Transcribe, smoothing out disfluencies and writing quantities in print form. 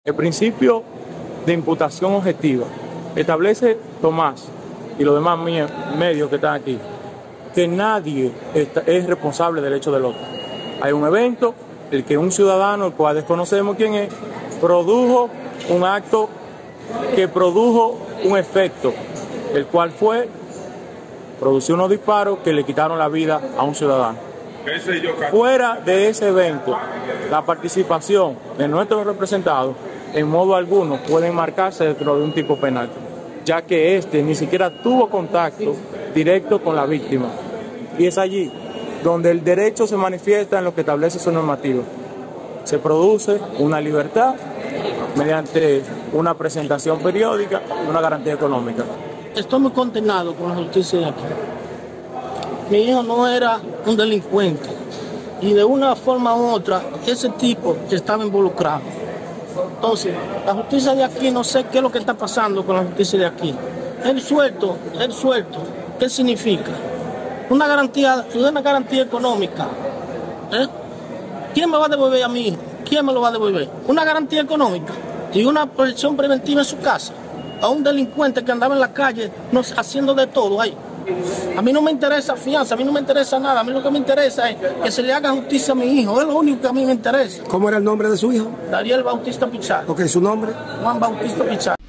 El principio de imputación objetiva establece, Tomás y los demás medios que están aquí, que nadie es responsable del hecho del otro. Hay un evento, el que un ciudadano, el cual desconocemos quién es, produjo un acto que produjo un efecto, el cual fue producir unos disparos que le quitaron la vida a un ciudadano. Fuera de ese evento, la participación de nuestros representados en modo alguno puede marcarse dentro de un tipo penal, ya que este ni siquiera tuvo contacto directo con la víctima. Y es allí donde el derecho se manifiesta en lo que establece su normativa. Se produce una libertad mediante una presentación periódica y una garantía económica. Estoy muy condenado con la justicia de aquí. Mi hijo no era un delincuente y de una forma u otra ese tipo estaba involucrado. Entonces, la justicia de aquí, no sé qué es lo que está pasando con la justicia de aquí. El suelto, ¿qué significa? Una garantía económica. ¿Quién me va a devolver a mi hijo? ¿Quién me lo va a devolver? Una garantía económica y una protección preventiva en su casa a un delincuente que andaba en la calle haciendo de todo ahí. A mí no me interesa fianza, a mí no me interesa nada. A mí lo que me interesa es que se le haga justicia a mi hijo. Es lo único que a mí me interesa. ¿Cómo era el nombre de su hijo? Dariel Bautista Pichardo. Ok, ¿su nombre? Juan Bautista Pichardo.